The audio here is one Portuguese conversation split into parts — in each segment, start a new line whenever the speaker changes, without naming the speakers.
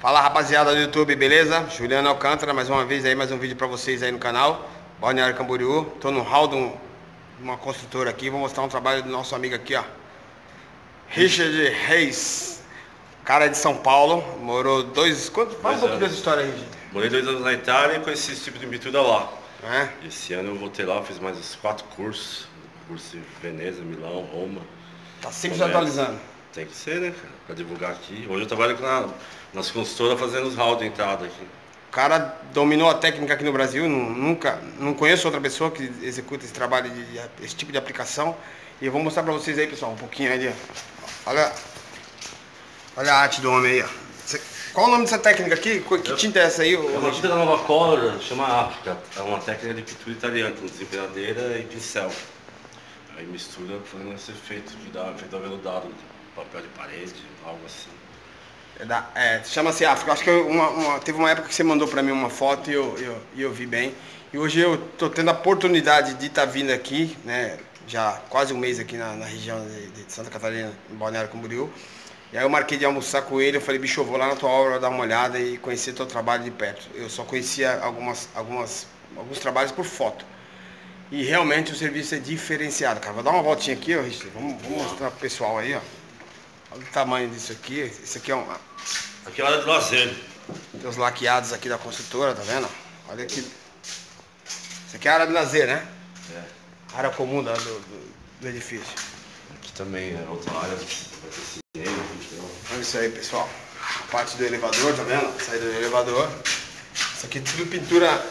Fala rapaziada do YouTube, beleza? Juliano Alcântara, mais uma vez aí, mais um vídeo pra vocês aí no canal Balneário Camboriú. Tô no hall de uma construtora aqui, vou mostrar um trabalho do nosso amigo aqui, ó, Richard Reis. Cara de São Paulo, morou fala um pouquinho dessa história aí, Richard.
Morei 2 anos na Itália e conheci esse tipo de pintura lá.
É?
Esse ano eu voltei lá, fiz mais uns 4 cursos. Curso em Veneza, Milão, Roma.
Tá sempre se atualizando.
Tem que ser, né, cara? Pra divulgar aqui. Hoje eu trabalho nas consultoras fazendo os halls de entrada aqui.
O cara dominou a técnica aqui no Brasil, não conheço outra pessoa que executa esse trabalho, esse tipo de aplicação. E eu vou mostrar pra vocês aí, pessoal, um pouquinho aí, ó. Olha a arte do homem aí, ó. Qual o nome dessa técnica aqui? Que tinta é essa aí?
É uma tinta da Nova Color, chama África. É uma técnica de pintura italiana, com desempenadeira e pincel. Aí mistura fazendo esse efeito de dar efeito aveludado, papel de parede, algo assim.
Chama-se África. Acho que teve uma época que você mandou pra mim uma foto e eu vi bem. E hoje eu tô tendo a oportunidade de estar vindo aqui, né? Já quase um mês aqui na região de Santa Catarina, em Balneário Camboriú. E aí eu marquei de almoçar com ele, eu falei, bicho, eu vou lá na tua obra dar uma olhada e conhecer teu trabalho de perto. Eu só conhecia alguns trabalhos por foto. E realmente o serviço é diferenciado, cara. Vou dar uma voltinha aqui, ó, Richard. Vamos mostrar pro pessoal aí, ó. Olha o tamanho disso aqui. Esse aqui é um...
Aqui é a área de lazer.
Tem os laqueados aqui da construtora, tá vendo? Olha aqui. Isso aqui é a área de lazer, né?
É.
A área comum do edifício.
Aqui também é outra área.
Olha isso aí, pessoal. A parte do elevador, tá vendo? Saída do elevador. Isso aqui é tudo pintura.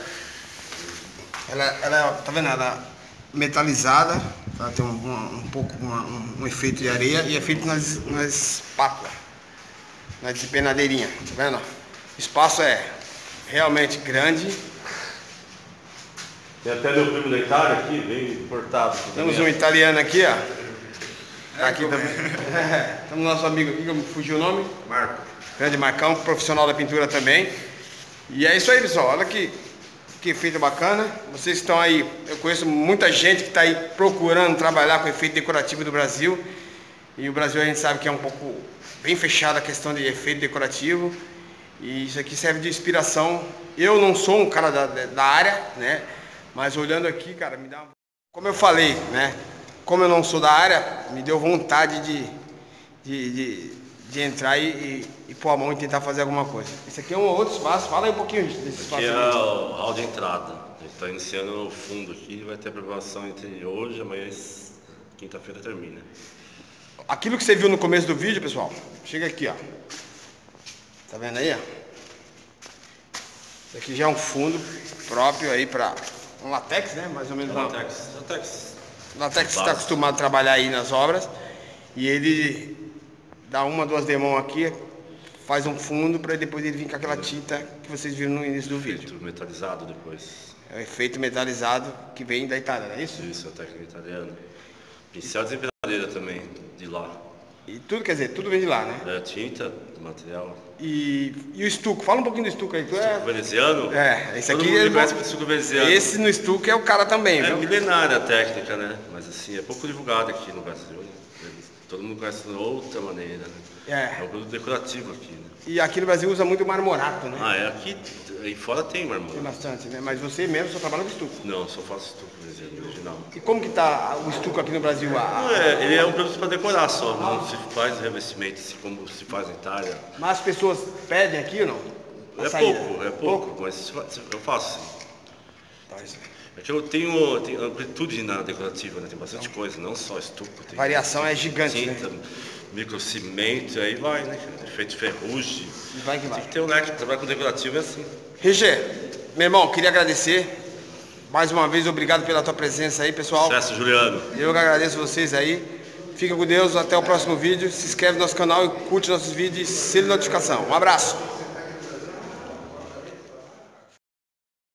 Ela tá vendo? Ela é metalizada. Ela tem um efeito de areia e é feito nas espátulas. Na desempenadeirinha, tá vendo? O espaço é realmente grande.
Tem até meu primo da Itália aqui, bem importado.
Temos um italiano aqui, ó. Tá aqui também. Temos nosso amigo aqui, que me fugiu o nome.
Marco.
Grande Marcão, profissional da pintura também. E é isso aí, pessoal. Olha que efeito bacana. Vocês estão aí, eu conheço muita gente que está aí procurando trabalhar com efeito decorativo do Brasil. E o Brasil a gente sabe que é um pouco bem fechado a questão de efeito decorativo. E isso aqui serve de inspiração. Eu não sou um cara da área, né? Mas olhando aqui, cara, me dá... Como eu falei, né? Como eu não sou da área, me deu vontade de entrar e pôr a mão e tentar fazer alguma coisa. Esse aqui é um outro espaço. Fala aí um pouquinho desse espaço.
Aqui é o hall de entrada. A gente está iniciando o fundo aqui. Vai ter aprovação entre hoje e amanhã, quinta-feira, termina.
Aquilo que você viu no começo do vídeo, pessoal, chega aqui, ó. Tá vendo aí, ó? Esse aqui já é um fundo próprio aí para um latex, né? Mais ou menos.
Latex.
Latex está acostumado a trabalhar aí nas obras. E ele dá 1, 2 demãos aqui, faz um fundo para depois ele vir com aquela tinta que vocês viram no início do vídeo.
Efeito metalizado depois.
É o efeito metalizado que vem da Itália, não é isso?
Isso, a técnica italiana. Pincel de desempenadeira também, de lá.
E tudo, quer dizer, tudo vem de lá, né?
É, tinta, material.
E o estuco, fala um pouquinho do estuco aí.
Estuco veneziano?
Esse aqui
Todo mundo conhece o estuco veneziano.
Esse no estuco é o cara também,
É
viu?
milenária a técnica, né? Mas assim, é pouco divulgado aqui no Brasil, né? Todo mundo conhece de outra maneira, né? É um produto decorativo aqui, né?
E aqui no Brasil usa muito marmorato, né?
Ah, aqui aí fora tem marmorato.
Tem bastante, né? Mas você mesmo só trabalha com estuco.
Não, só faço estuco veneziano original.
E como que tá o estuco aqui no Brasil?
Ele é um produto para decorar só, não se faz revestimento assim como se faz na Itália.
Mas as pessoas pedem aqui ou não?
É pouco, mas eu faço sim.
Tá, isso.
É que eu tenho amplitude na decorativa, né? Tem bastante coisa, não só estuco.
A variação é gigante,
tinta,
né?
Microcimento, aí vai, né? Efeito ferrugem.
E vai que vai.
Tem que ter um leque, trabalhar com decorativo é assim.
Richard, meu irmão, queria agradecer. Mais uma vez, obrigado pela tua presença aí, pessoal.
Sucesso, Juliano.
Eu que agradeço vocês aí. Fica com Deus, até o próximo vídeo. Se inscreve no nosso canal e curte nossos vídeos e selo de notificação. Um abraço.